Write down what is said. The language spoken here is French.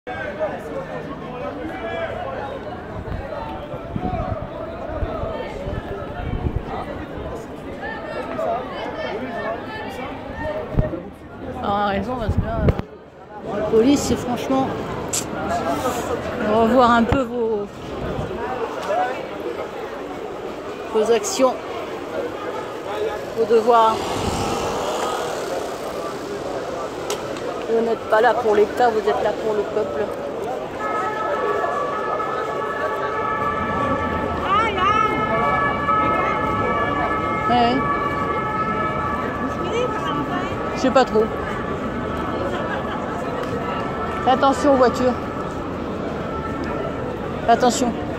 Ah, raison, parce que là, la police, c'est franchement revoir un peu vos actions, vos devoirs. Vous n'êtes pas là pour l'État, vous êtes là pour le peuple. Ouais. Je sais pas trop. Fais attention aux voitures. Fais attention.